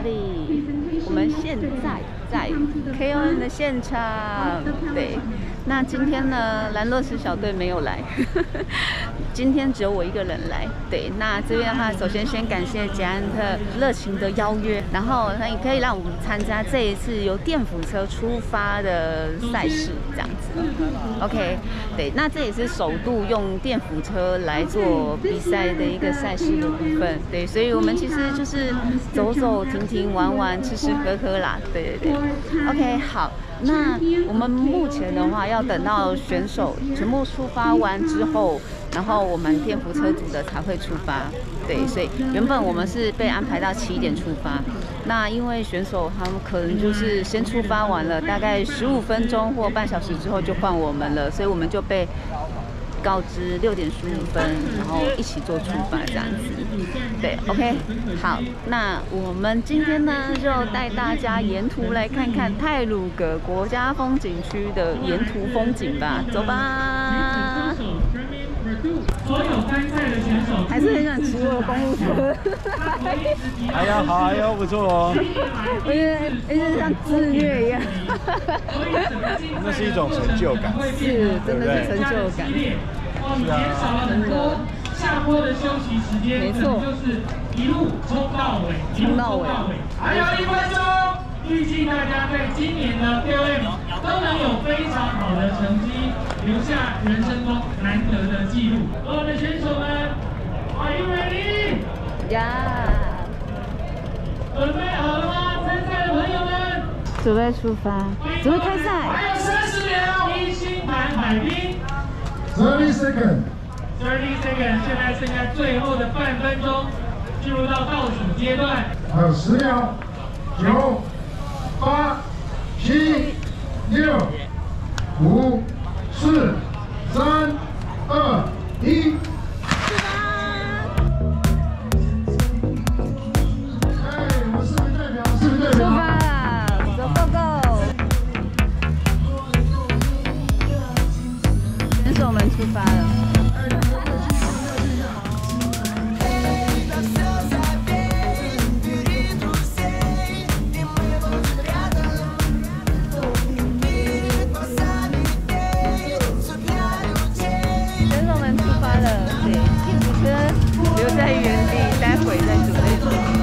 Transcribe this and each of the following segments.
everybody！ 我们现在在 KON 的现场，对。那今天呢，兰若斯小队没有来，今天只有我一个人来。对，那这边的话，首先先感谢捷安特热情的邀约，然后也可以让我们参加这一次由电辅车出发的赛事，这样子。OK， 对，那这也是首度用电辅车来做比赛的一个赛事的部分。对，所以我们其实就是走走停停、玩玩、吃吃喝喝啦。对对对 ，OK， 好。那我们目前的话，要等到选手全部出发完之后，然后我们电辅车组的才会出发。对，所以原本我们是被安排到7点出发，那因为选手他们可能就是先出发完了，大概15分钟或半小时之后就换我们了，所以我们就被告知6点15分，然后一起做出发这样子。对 ，OK， 好，那我们今天呢就带大家沿途来看看太鲁阁国家风景区的沿途风景吧，走吧。所有参赛的选手还是很想骑我的公路车。 哎呀，好，哎呀，不错哦。 我觉得像自虐一样。 那是一种成就感。 是，真的是成就感。 是啊， 真的。 下坡的休息时间， 没错， 就是一路冲到尾， 冲到尾。 还有1分钟，预计大家在今年的 KOM 都能有非常好的成绩，留下人生中难得的记录。所有的选手们 ，Are you ready？ 呀！ 准备好了吗？参赛的朋友们， 准备出发，准备开赛。 还有30秒，一星盘海滨。 30 seconds。 30 seconds， 现在剩下最后的半分钟，进入到倒数阶段。 还有10秒，9、8、7、6、5、4、3、2、1。哎，我们视频代表，视频代表。 出发了，走 ，Go Go！ 选手们出发了。留在原地，待会再准备出发。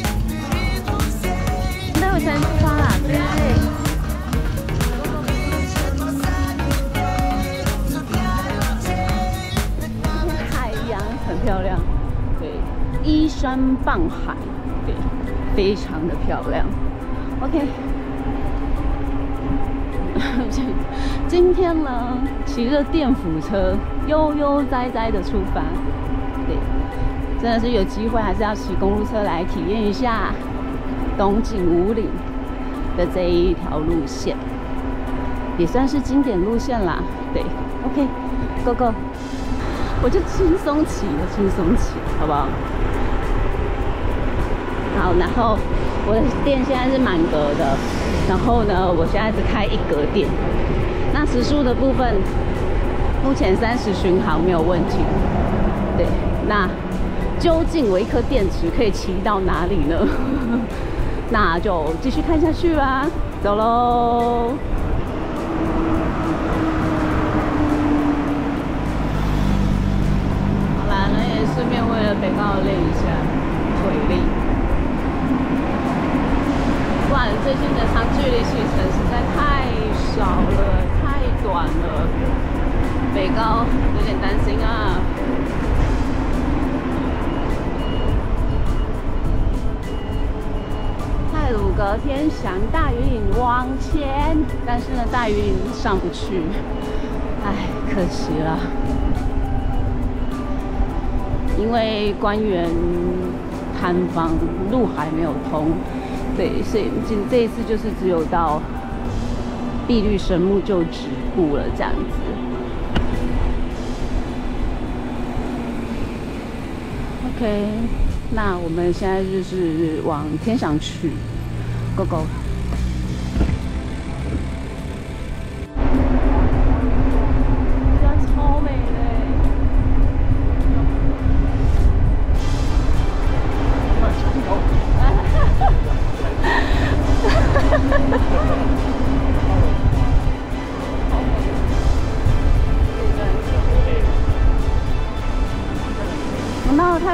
待会才能出发啦，对不对？海洋很漂亮，对，依山傍海，对，非常的漂亮。OK， 今天呢，骑着电辅车悠悠哉哉的出发，对。真的是有机会，还是要骑公路车来体验一下东景武岭的这一条路线，也算是经典路线啦。对 ，OK，Go Go， 我就轻松骑，好不好？好，然后我的电现在是满格的，然后呢，我现在只开1格电。那时速的部分，目前30巡航没有问题。对，那。究竟我一颗电池可以骑到哪里呢？那就继续看下去吧，走喽！好啦，那也顺便为了北高练一下腿力。不然最近的长距离行程实在太少了，太短了，北高有点担心啊。太鲁阁天祥大鱼岭往前，但是呢，大鱼岭上不去，哎，可惜了。因为官员探访路还没有通，对，所以这一次就是只有到碧绿神木就止步了这样子。OK， 那我们现在就是往天祥去 ，Go Go。超美的。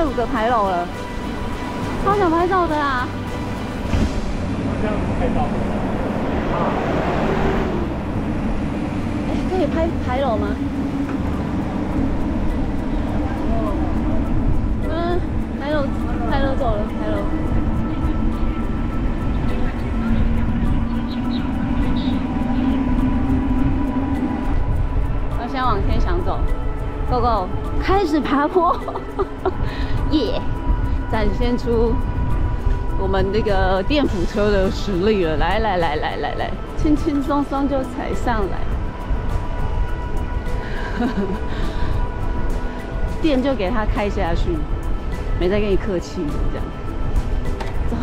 太鲁阁牌楼了，超想拍照的啊！ 这样子拍照。 哎，可以拍牌楼吗？牌楼走了，牌楼。我先往天祥走 ，Go Go， 开始爬坡，耶！展现出我们这个电扶车的实力了，来，轻轻松松就踩上来，电就给它开下去。没再跟你客气，这样。走。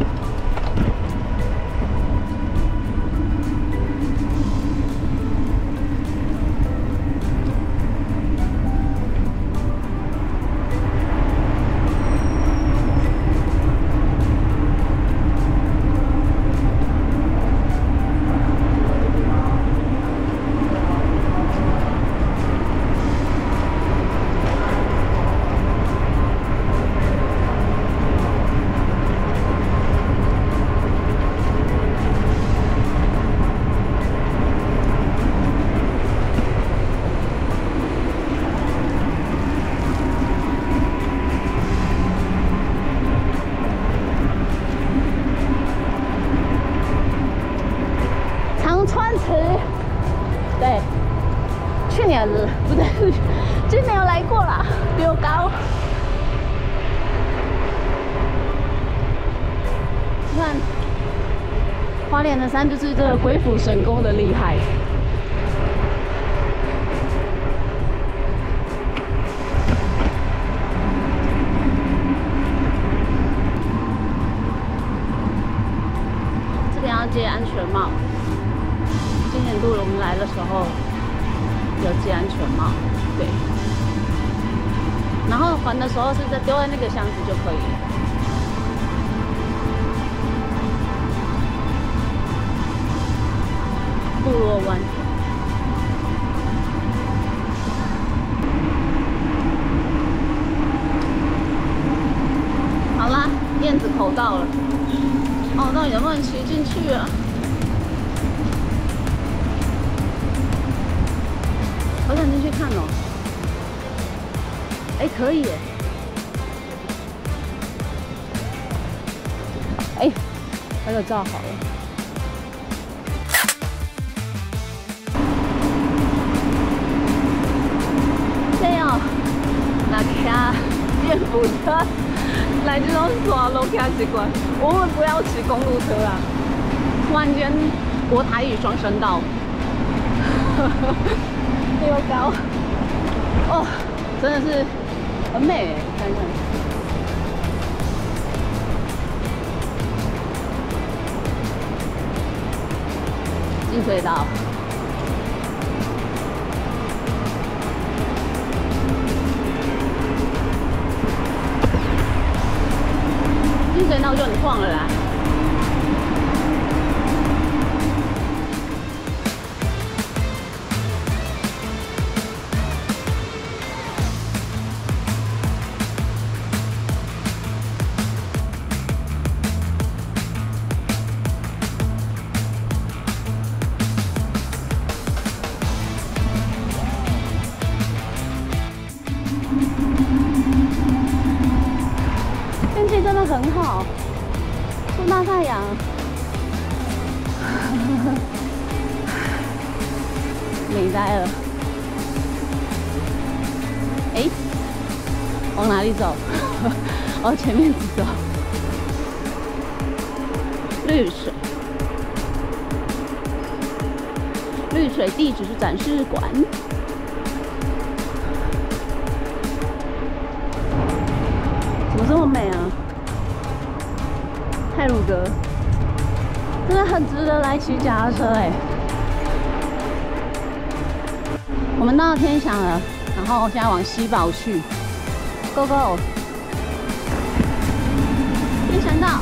对，去年不对，今年有来过啦，比我高。你看，花莲的山就是这个鬼斧神工的厉害。这边要接安全帽。今年度我们来的时候有系安全帽，对。然后还的时候是在丢在那个箱子就可以了。部落湾。好啦，燕子口到了。哦，到底能不能骑进去啊？好想进去看哦！哎，可以耶！哎，拍个照好了。对哦，那开电扶车来这种耍路开习惯，我们不要骑公路车啦！突然间，国台语双声道。又高哦，真的是很美哎！看看，进隧道，进隧道就很晃了啦。天气真的很好，出大太阳，美呆了。哎，往哪里走？往前面走。绿水，绿水地质展示馆。怎么这么美啊？太鲁阁真的很值得来骑脚踏车哎！我们到天祥了，然后现在往西堡去 ，Go Go！ 天祥道。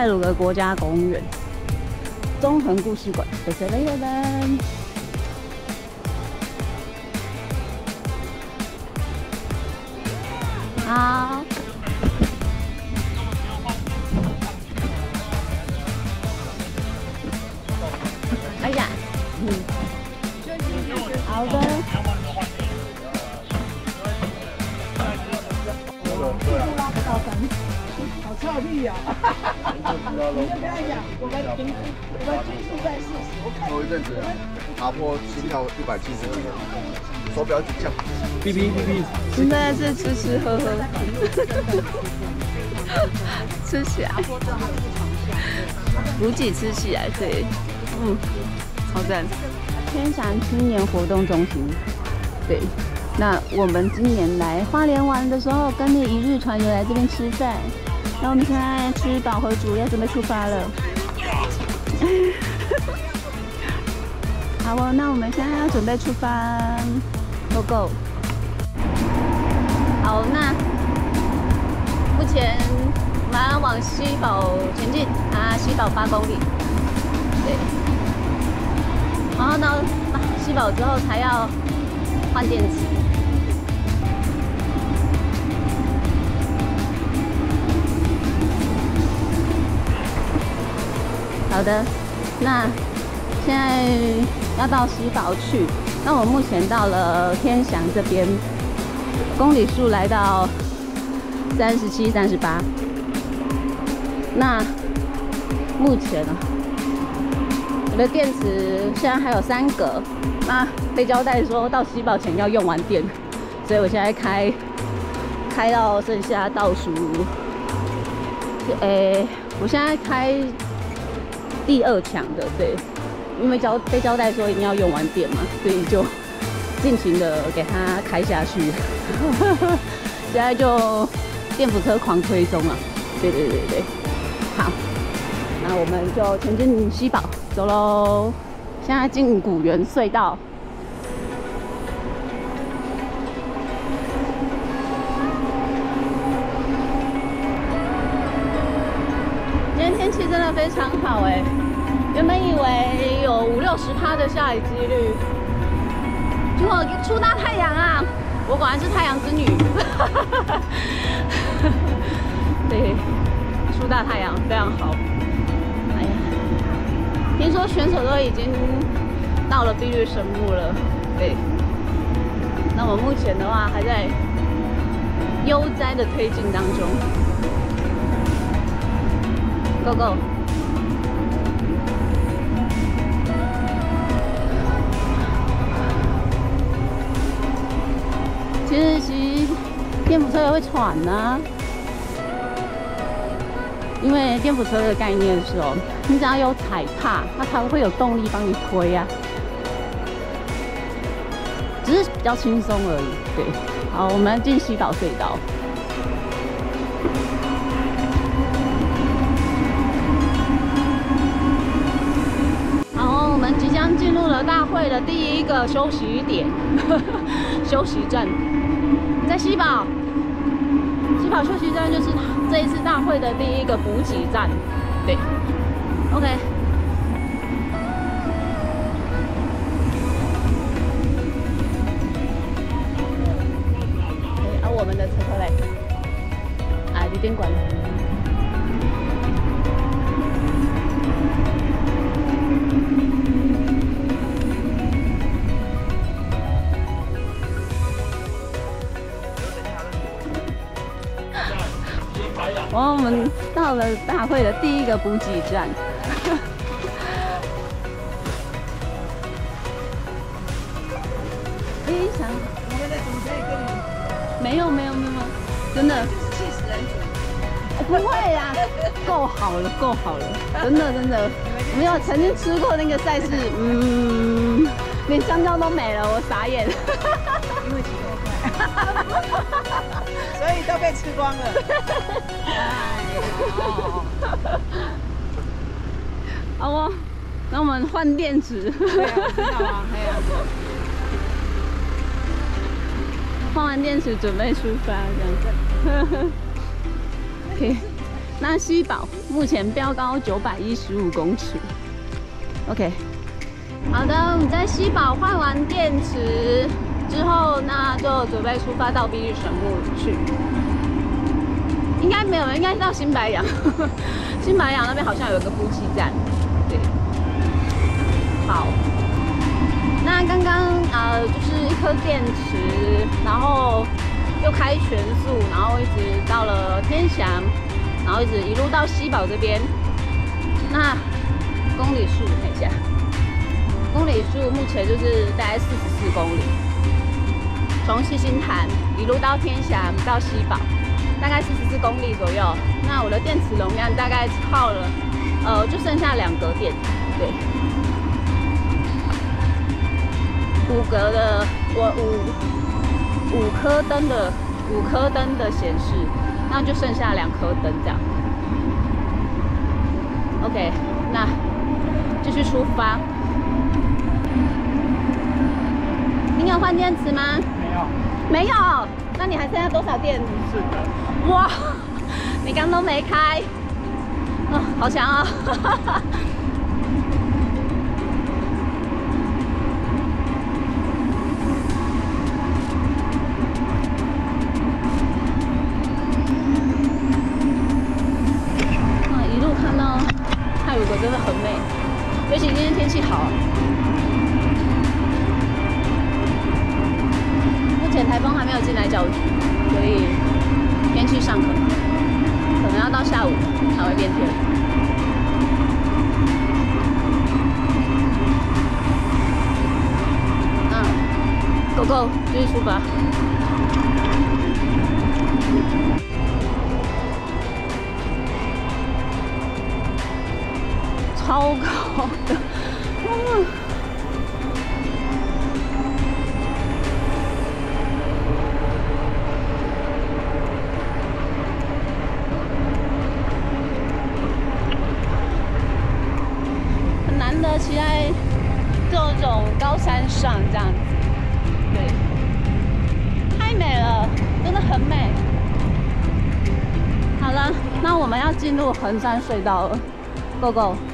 鲁格国家公园、中横故事馆的7-Eleven。好。哎呀，好的。 好俏皮呀！你就跟他讲，我们均速在40。 头一阵子打破心跳170几，手表几降。 哔哔哔哔。 现在是吃吃喝喝，吃起来，补给吃起来，对，超赞。天祥青年活动中心，对。那我们今年来花莲玩的时候，跟你一日团有来这边吃饭。那我们现在吃饱回主，要准备出发了。好哦，那我们现在要准备出发 ，Go Go。好，那目前我们要往西堡前进啊，西堡8公里。对。然后到西堡之后才要换电池。好的，那现在要到西堡去。那我目前到了天祥这边，公里数来到37、38。那目前呢，我的电池现在还有3格。那被交代说到西堡前要用完电，所以我现在开到剩下倒数，我现在开第2强的，对，因为被交代说一定要用完电嘛，所以就尽情的给它开下去。现在就电扶车狂推中啊！对，好，那我们就前进西堡，走喽！现在进古园隧道。今天天气真的非常好哎，原本以为有50-60%的下雨几率，结果出大太阳啊！我果然是太阳之女。对，出大太阳非常好。哎呀，听说选手都已经到了碧绿神木了。对，那我目前的话还在悠哉的推进当中。Go Go！ 其实骑电扶车也会喘啊，因为电扶车的概念是哦，你只要有踩踏，那它会有动力帮你推啊，只是比较轻松而已。对，好，我们进西岛隧道。好，我们即将进入了大会的第1个休息点，休息站。在西堡休息站就是这一次大会的第1个补给站，对 ，OK。我们的车嘞，旅店馆。然后我们到了大会的第1个补给站。非常， 我们的主持人跟你没有，真的气死人主。 不会啦，够好了，真的，我们有曾经吃过那个赛事，连香蕉都没了，我傻眼。 因为骑太快，所以都被吃光了。 好哦，那我们换电池。 对啊，我知道啊，哎呀。 换完电池准备出发，这样子。OK。 那西宝目前标高915公尺。OK， 好的，我们在西宝换完电池之后，那就准备出发到碧玉神木去。应该没有，应该是到新白杨。新白杨那边好像有个补给站。对，好。那刚刚就是一颗电池，然后又开全速，然后一直到了天祥。然后一路到西宝这边，那公里数看一下，公里数目前就是大概44公里，从七星潭一路到天祥到西宝，大概44公里左右。那我的电池容量大概耗了，就剩下2格电，对，5格的我5颗灯的显示。那就剩下2颗灯这样。OK， 那继续出发。你有换电池吗？ 没有。 没有？那你还剩下多少电？ 是的。 哇，你刚都没开，哦，好强啊！真的很美，尤其今天天气好。目前台风还没有进来搅局，所以天气尚可，可能要到下午才会变天。Go go， 继续出发。超高的，很难得骑在这种高山上这样子，对，太美了，真的很美。好了，那我们要进入衡山隧道了 ，Go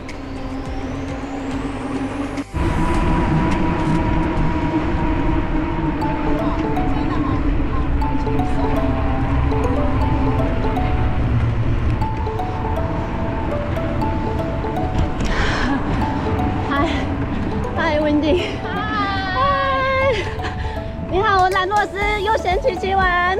go。Wendy， 嗨，你好，我兰洛斯悠闲骑完，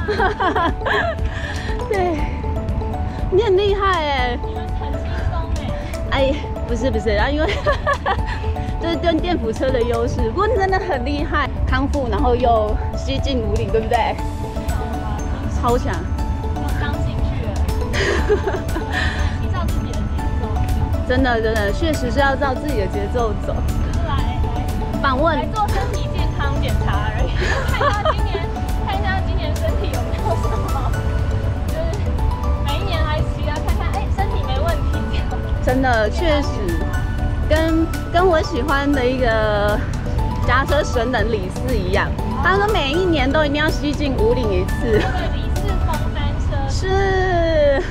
对，你很厉害哎， 很轻松哎， 哎，不是，然后因为这是电辅车的优势，不过你真的很厉害，康复然后又西进五岭，对不对？超强， 刚进去了，依照自己的节奏， 真的，确实是要照自己的节奏走。访问来做身体健康检查而已，看一下今年身体有没有什么，就是每一年来骑啊，看看身体没问题这样。 真的确实，跟我喜欢的一个夹车神人李四一样，他说每一年都一定要西进五岭一次。 对，李四风单车是，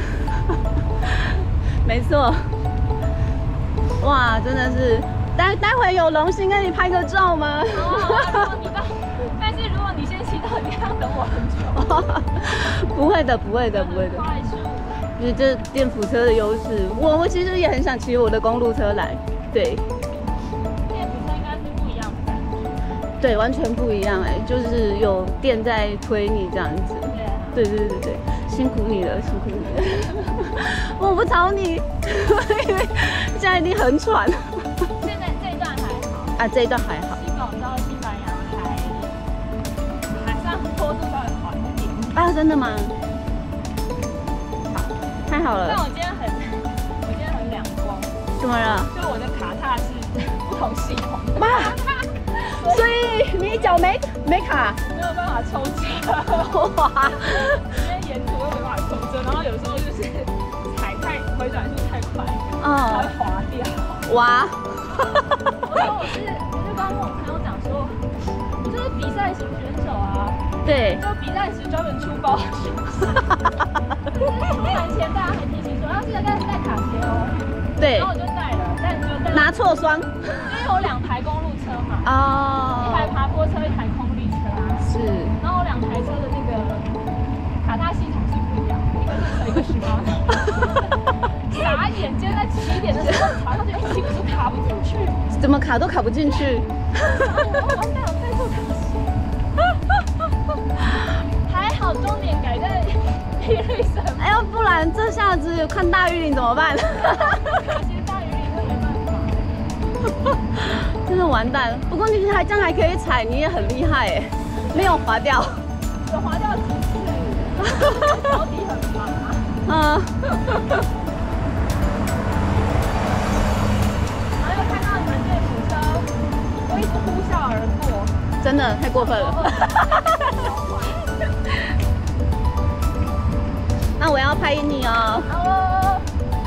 没错。哇，真的是。待会有荣幸跟你拍个照吗？ 但是如果你先骑到，你要等我很久。 不会的。 快速。 就是这电辅车的优势，我其实也很想骑我的公路车来。对。 电辅车应该是不一样的感觉。 对，完全不一样哎，就是有电在推你这样子。对，辛苦你了。我不吵你，因为现在一定很喘。啊，这一段还好。 西宝到新白杨还算坡度稍微缓一点。 啊，真的吗？太好了。 但我今天很两光。 怎么了？ 就我的卡踏是不同系统。 哇！所以你脚没卡？ 没有办法抽车。 哇！ 今天沿途都没办法抽车，然后有时候就是踩回转速太快，它会滑掉。 哇！ 我就刚跟我朋友讲说，你就是比赛型选手啊， 对， 就比赛时专门出包的选手。就是出门前大家还提醒要记得带卡鞋哦。 对然后我就带了，但就带拿错双。 因为有2台公路车嘛， 哦。 一台爬坡车，一台空力车啊。 是。 然后2台车的那个卡踏系统是不一样的，一个是18塔。傻眼，今天在7点的时候爬上去，基本就卡不进去。 怎么卡都卡不进去。 完蛋，我带错卡鞋。还好终点改在碧绿省。 哎呦，不然这下子看大雨林怎么办？ 可惜大雨林就没办法。 真的完蛋了。不过你还这样还可以踩，你也很厉害哎，没有滑掉。 有滑掉几次，脚底很麻。 嗯。 然后又看到你们队伍车，我一直呼啸而过。 真的太过分了。那我要拍你哦。 好哦。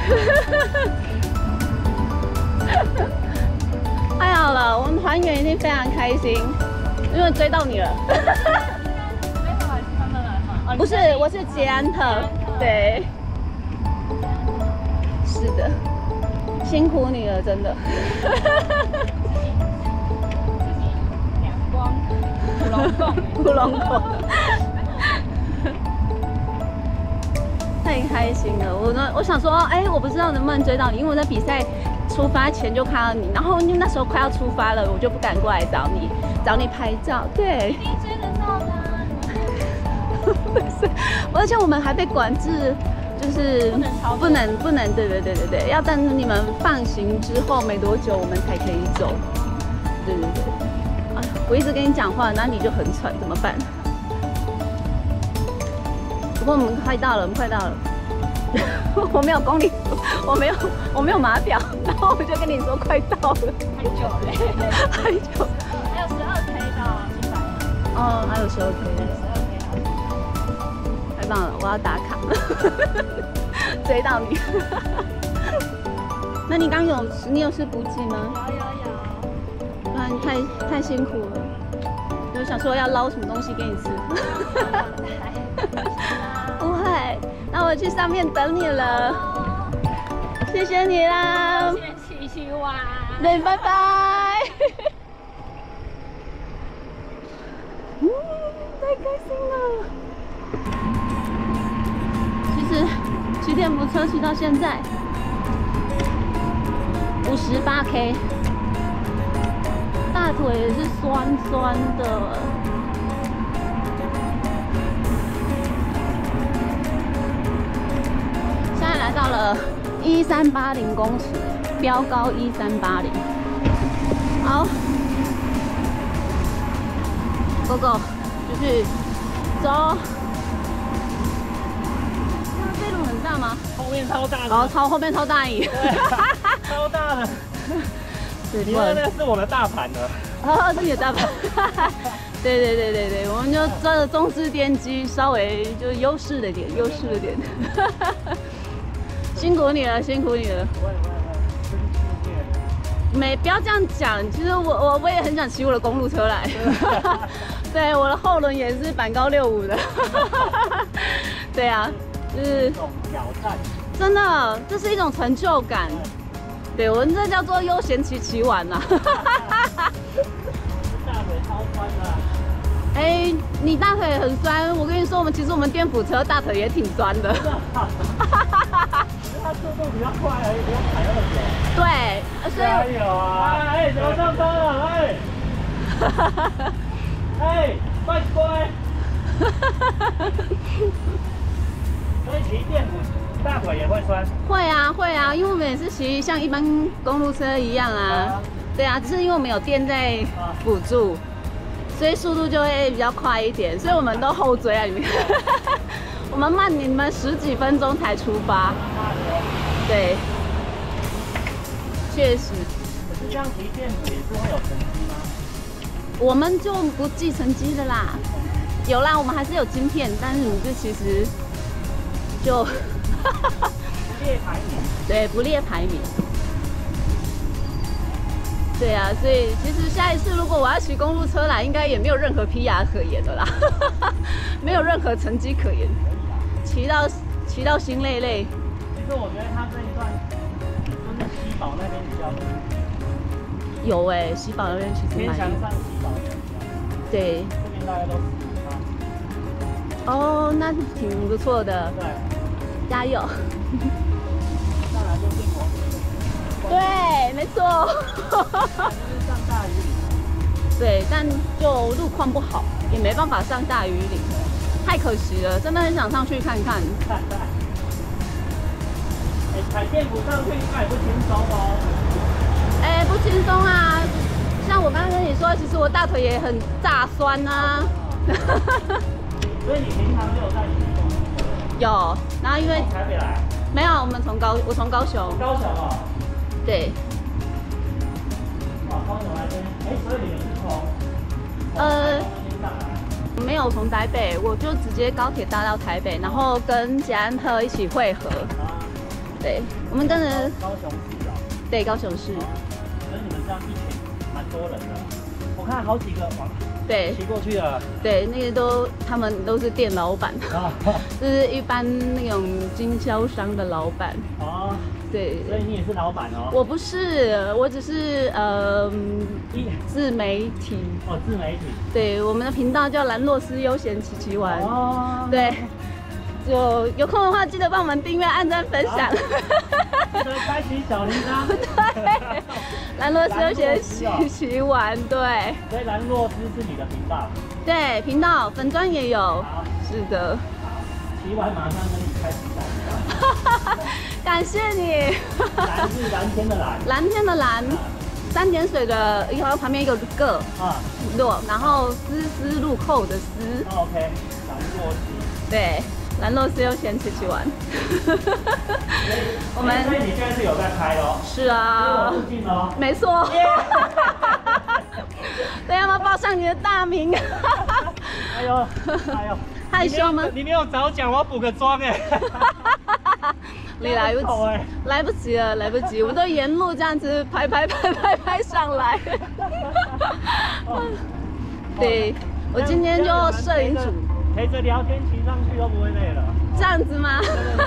太好了，我们团员一定非常开心，因为追到你了。不是，我是捷安特。对。是的，辛苦你了，真的。 自己两光， 普龙宫。太开心了！我想说，哎，我不知道能不能追到你，因为我在比赛出发前就看到你，然后因为那时候快要出发了，我就不敢过来找你拍照。对。 一定追得到的。 不是，而且我们还被管制，就是不能，对，要等你们放行之后没多久，我们才可以走。对。啊，我一直跟你讲话，然后你就很喘，怎么办？不过我们快到了。我没有公里，我没有码表，然后我就跟你说快到了。 太久了。 太久。 还有12K 到100。 哦，还有12K。太棒了，我要打卡。追到你。那你你有吃补给吗？ 有。 不然太辛苦了。就想说要捞什么东西给你吃。不会，那我去上面等你了。谢谢你啦。 继续玩。 对，拜拜。太开心了。其实骑电扶车骑到现在58K， 大腿也是酸酸的。现在来到了1380公尺，标高1380。好 ，Go Go， 继续走。这路很大吗？ 后面超大的。 哦，后面超大雨。 超大的。 对， 因为那是我的大盘的。 哦，是你的大盘。对，我们就这中置电机稍微就优势了点。辛苦你了。不要这样讲，其实我也很想骑我的公路车来。对，我的后轮也是板高65的。对啊，就是一种挑战。 真的，这是一种成就感。对，我们这叫做悠闲骑完呐。 大腿超酸的。 哎，你大腿很酸，我跟你说，其实我们电扶车大腿也挺酸的。 它速度比较快而已，不用踩那么久。 对，所以加油啊！哎，怎么上班了？哎，乖。所以骑电扶大腿也会酸。会啊，因为我们也是骑像一般公路车一样啊。对啊，只是因为我们有电在辅助，所以速度就会比较快一点，所以我们都后追啊，里面。我们慢你们10几分钟才出发。对，确实。 可是这样骑电扶也是会有成绩吗？ 我们就不计成绩的啦。有啦，我们还是有晶片，但是你这其实就不列排名。 对，不列排名。对啊，所以其实下一次如果我要骑公路车来，应该也没有任何 PR 可言的啦，没有任何成绩可言。骑到心累累。 实我觉得它这一段就是西堡那边比较有哎，西堡那边其实蛮偏向上西堡那边。 对。 这边大概都15%。 哦，那挺不错的。 对。 加油。 再来就进国。 对，没错。 上大雨岭。 对，但就路况不好，也没办法上大雨岭，太可惜了，真的很想上去看看。 踩电扶上去应该也不轻松哦。 哎，不轻松啊！像我刚刚跟你说，其实我大腿也很炸酸啊。 所以你平常就有在运动？ 有，然后因为台北来？ 没有，我从高雄。 高雄哦。 对。 哇，高雄来这边，所以你们是从？ 没有从台北，我就直接高铁搭到台北，然后跟捷安特一起汇合。对，我们跟着高雄市啊。 对，高雄市。 所以你们这样一群蛮多人的，我看好几个往对骑过去了。对， 那个他们都是店老板，就是一般那种经销商的老板。哦。对。所以你也是老板哦？我不是，我只是自媒体。哦，自媒体。对，我们的频道叫兰洛斯悠闲骑骑玩。哦。对。就有空的话，记得帮我们订阅、按赞、分享。记得开启小铃铛。对，兰洛斯悠闲骑骑玩，对。所以兰洛斯是你的频道。对，频道粉专也有。是的。骑完马上跟你开始讲。感谢你。蓝是蓝天的蓝。蓝天的蓝。3点水的，然后旁边一个个啊，落，然后丝路扣的丝。OK， 兰洛斯。对。兰洛斯悠闲骑骑玩，我们所以你现在是有在拍哦？是啊，附近哦，没错。对，要不要报上你的大名？哎呦，害羞吗？你没有早讲，我要补个妆哎。你来不及，来不及了，来不及，我们都沿路这样子拍上来。对，我今天就摄影组。陪着聊天骑上去都不会累了，这样子吗？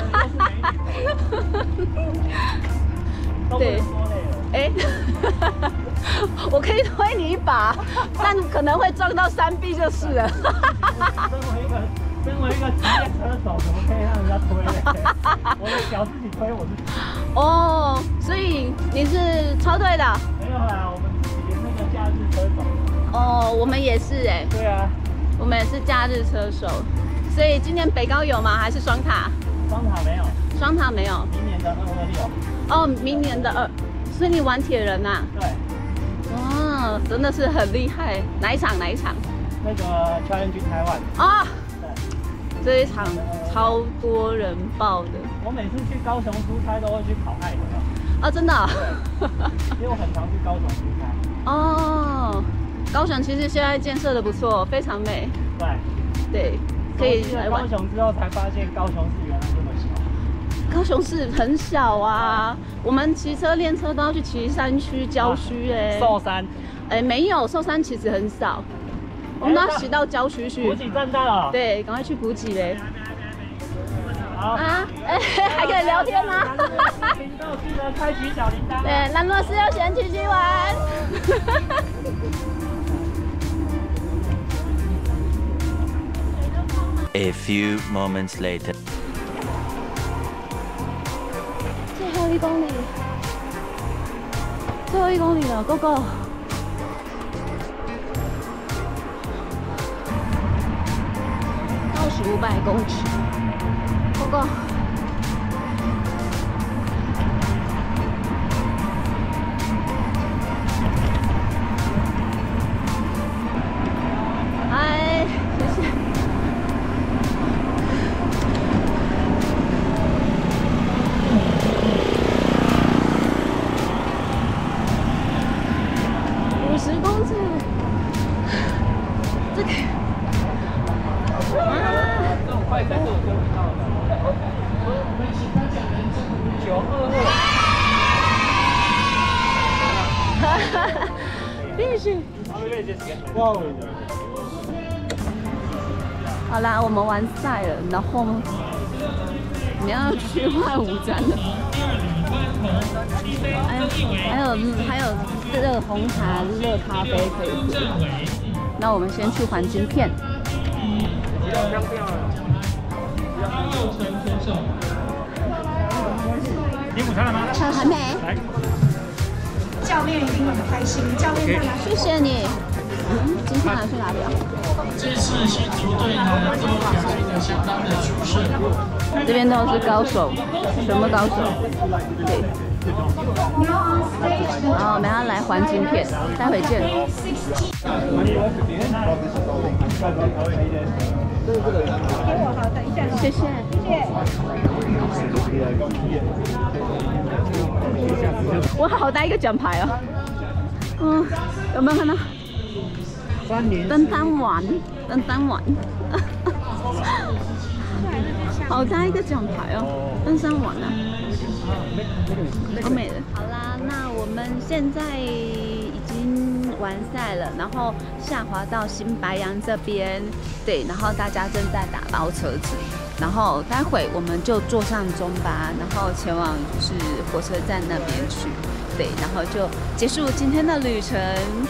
对，哎，我可以推你一把，但可能会撞到山壁就是了。身为一个职业车手，怎么可以让人家推呢？我的脚自己推我自己。哦，所以你是超队的？没有啦，我们自己的那个假日车手。哦，我们也是哎。对啊。我们也是假日车手，所以今年北高有吗？还是双塔？双塔没有。双塔没有。明年的226有。哦，明年的2，所以你玩铁人啊？对。哇，真的是很厉害。哪一场？那个Challenge Taiwan。啊。对。这一场超多人报的。我每次去高雄出差都会去跑爱河。啊，真的？对。因为我很常去高雄出差。哦。高雄其实现在建设的不错，非常美。对，可以来玩。高雄之后才发现高雄市原来这么小。高雄市很小啊，我们骑车练车都要去骑山区、郊区哎。寿山？哎，没有，寿山其实很少，我们都要骑到郊区去。补给站到了。对，赶快去补给嘞。好啊，哎，还可以聊天吗？频道记得开启小铃铛。对，兰洛斯悠闲骑骑玩。 A few moments later. 最后1公里，最后1公里了 ，Go Go！ 倒数500公尺 ，Go Go！ 嗨，谢谢。50公尺，这个这种快餐是我跟不到的。我们请颁奖人922。哈哈哈，必须。哇！好啦，我们完赛了，然后你要去换午餐了。还有热红茶、热咖啡可以喝。那我们先去环晶片。 你午餐了吗？ 还没。 教练一定很开心，教练看来谢谢你。今天来去哪里啊？ 这次新竹队呢都表现得相当的出色。 这边都是高手，什么高手？对。然后我们要来环晶片，待会见。 好，等一下， 谢谢。哇，好大一个奖牌哦！嗯，有没有看到？登山碗，登山碗，好大一个奖牌哦！登山碗啊，好美的。好啦，那我们现在已经完赛了，然后下滑到新白杨这边，对，然后大家正在打包车子，然后待会我们就坐上中巴，然后前往就是火车站那边去，对，然后就结束今天的旅程。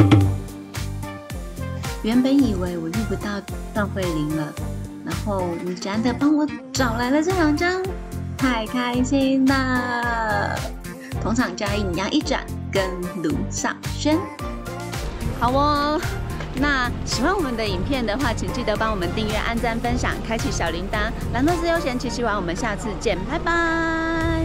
原本以为我遇不到段慧玲了，然后米詹的帮我找来了这2张，太开心了！同场加映杨一展跟卢少轩。好哦，那喜欢我们的影片的话，请记得帮我们订阅、按赞、分享、开启小铃铛。兰诺斯悠闲奇奇玩，我们下次见，拜拜。